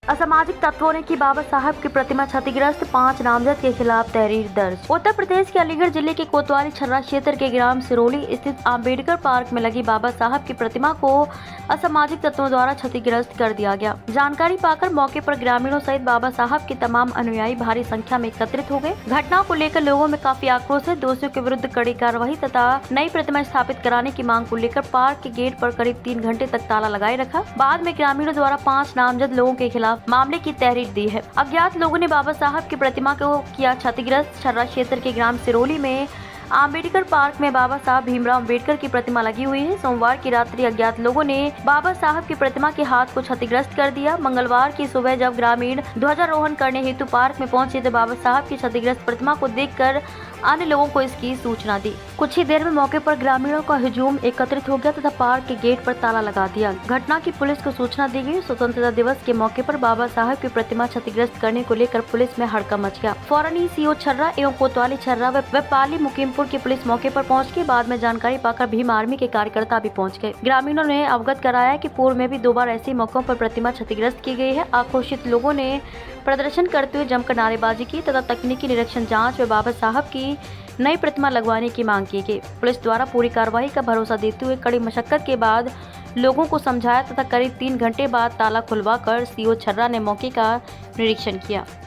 असामाजिक तत्वों ने की बाबा साहब की प्रतिमा क्षतिग्रस्त, 5 नामजद के खिलाफ तहरीर दर्ज। उत्तर प्रदेश के अलीगढ़ जिले के कोतवाली छर्रा क्षेत्र के ग्राम सिरोली स्थित आम्बेडकर पार्क में लगी बाबा साहब की प्रतिमा को असामाजिक तत्वों द्वारा क्षतिग्रस्त कर दिया गया। जानकारी पाकर मौके पर ग्रामीणों सहित बाबा साहब के तमाम अनुयायी भारी संख्या में एकत्रित हो गए। घटना को लेकर लोगों में काफी आक्रोश है। दोषियों के विरुद्ध कड़ी कार्रवाई तथा नई प्रतिमा स्थापित कराने की मांग को लेकर पार्क के गेट पर करीब 3 घंटे तक ताला लगाए रखा। बाद में ग्रामीणों द्वारा 5 नामजद लोगों के खिलाफ मामले की तहरीर दी है। अज्ञात लोगों ने बाबा साहब की प्रतिमा को किया क्षतिग्रस्त। छर्रा क्षेत्र के ग्राम सिरोली में आम्बेडकर पार्क में बाबा साहब भीमराव अम्बेडकर की प्रतिमा लगी हुई है। सोमवार की रात्रि अज्ञात लोगों ने बाबा साहब की प्रतिमा के हाथ को क्षतिग्रस्त कर दिया। मंगलवार की सुबह जब ग्रामीण ध्वजारोहण करने हेतु पार्क में पहुंचे तो बाबा साहब की क्षतिग्रस्त प्रतिमा को देखकर अन्य लोगों को इसकी सूचना दी। कुछ ही देर में मौके पर ग्रामीणों का हुजूम एकत्रित हो गया तथा पार्क के गेट पर ताला लगा दिया। घटना की पुलिस को सूचना दी गई। स्वतंत्रता दिवस के मौके पर बाबा साहब की प्रतिमा क्षतिग्रस्त करने को लेकर पुलिस में हड़कंप मच गया। फौरन ही सीओ छर्रा एवं कोतवाली छर्रा व पाली मुकीमपुर की पुलिस मौके पर पहुंच के बाद में जानकारी पाकर भीम आर्मी के कार्यकर्ता भी पहुंच गए। ग्रामीणों ने अवगत कराया कि पूर्व में भी 2 बार ऐसे मौकों पर प्रतिमा क्षतिग्रस्त की गई है। आक्रोशित लोगों ने प्रदर्शन करते हुए जमकर नारेबाजी की तथा तकनीकी निरीक्षण जांच व बाबा साहब की नई प्रतिमा लगवाने की मांग की गई। पुलिस द्वारा पूरी कार्रवाई का भरोसा देते हुए कड़ी मशक्कत के बाद लोगों को समझाया तथा करीब 3 घंटे बाद ताला खुलवाकर सीओ छर्रा ने मौके का निरीक्षण किया।